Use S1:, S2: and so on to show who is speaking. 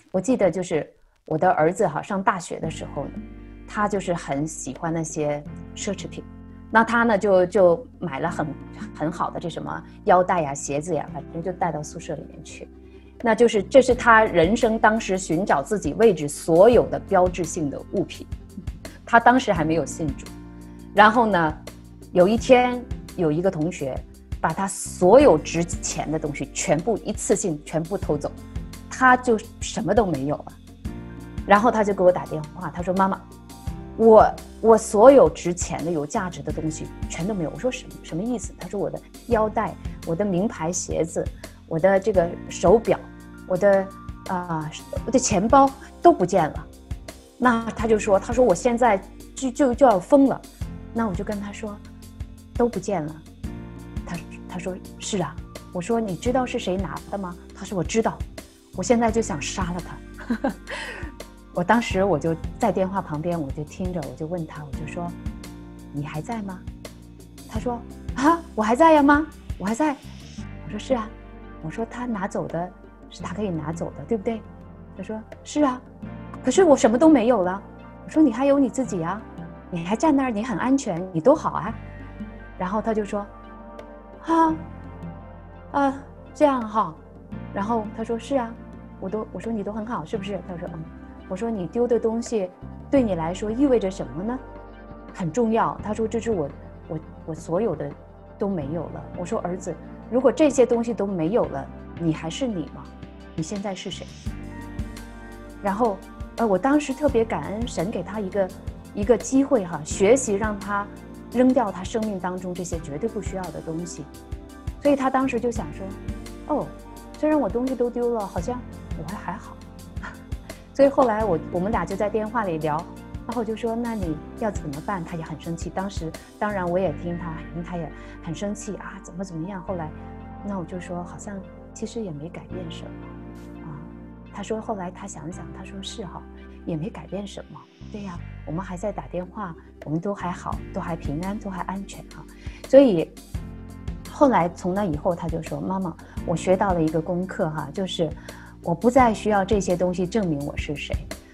S1: 我记得就是我的儿子哈上大学的时候呢，他就是很喜欢那些奢侈品，那他呢就买了很好的这什么腰带呀、鞋子呀，反正就带到宿舍里面去。那就是这是他人生当时寻找自己位置所有的标志性的物品。他当时还没有信主，然后呢，有一天有一个同学把他所有值钱的东西全部一次性全部偷走，他就什么都没有了。然后他就给我打电话，他说：“妈妈，我所有值钱的有价值的东西全都没有。”我说什么意思？他说我的腰带、我的名牌鞋子、我的这个手表、我的钱包都不见了。那他就说，他说我现在就要疯了。那我就跟他说，都不见了。他说是啊。我说你知道是谁拿的吗？他说我知道，我现在就想杀了他。我当时我就在电话旁边，我就听着，我就问他，我就说你还在吗？他说啊，我还在呀，妈，我还在。我说是啊。我说他拿走的是他可以拿走的，对不对？他说是啊。可是我什么都没有了。我说你还有你自己啊，你还站那儿，你很安全，你多好啊。然后他就说这样哈。然后他说是啊，我说你都很好，是不是？他说我说你丢的东西对你来说意味着什么呢？很重要。他说这是我所有的都没有了。我说儿子，如果这些东西都没有了，你还是你吗？你现在是谁？然后我当时特别感恩神给他一个机会哈，学习让他扔掉他生命当中这些绝对不需要的东西。所以他当时就想说，虽然我东西都丢了，好像我还好。所以后来我们俩就在电话里聊，然后我就说那你要怎么办？他也很生气。当然我也听他也很生气啊，怎么样？后来那我就说好像其实也没改变什么。他说后来他想想，他说是哈，也没改变什么。对呀，我们还在打电话，我们都还好，都还平安，都还安全哈。所以后来从那以后，他就说妈妈，我学到了一个功课哈，就是我不再需要这些东西证明我是谁，